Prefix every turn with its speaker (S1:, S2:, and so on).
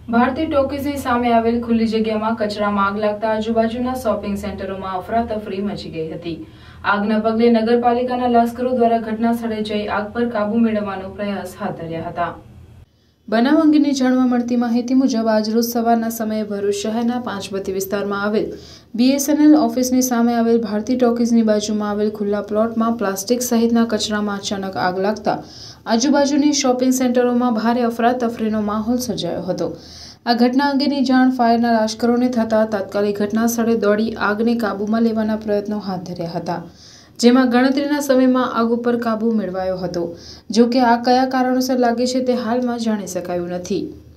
S1: ભારતી ટોકીઝની સામે આવેલ ખુલ્લી જગ્યામાં કચરામાં આગ લાગતા આજુબાજુના શોપિંગ સેન્ટરોમાં અફરાતફરી મચી ગઈ હતી। આગના પગલે નગરપાલિકાના લશ્કરો દ્વારા ઘટના સ્થળે જઈ આગ પર કાબુ મેળવવાનો પ્રયાસ હાથ ધર્યા હતા। બનાવ અંગેની જાણવા મળતી માહિતી મુજબ આજરોજ સવારના સમયે ભરૂચ શહેરના પાંચબત્તી વિસ્તારમાં આવેલ BSNL ઓફિસની સામે આવેલ ભારતી ટોકીઝની બાજુમાં આવેલ ખુલ્લા પ્લોટમાં પ્લાસ્ટિક સહિતના કચરામાં અચાનક આગ લાગતા આજુબાજુની શોપિંગ સેન્ટરોમાં ભારે અફરાતફરીનો માહોલ સર્જાયો હતો। આ ઘટના અંગેની જાણ ફાયરના લશ્કરોને થતાં તાત્કાલિક ઘટના સ્થળે દોડી આગને કાબૂમાં લેવાના પ્રયત્નો હાથ ધર્યા હતા, જેમાં ગણતરીના સમયમાં આગ ઉપર કાબૂ મેળવાયો હતો। જો કે આગ કયા કારણોસર લાગી છે તે હાલમાં જાણી શકાયું નથી।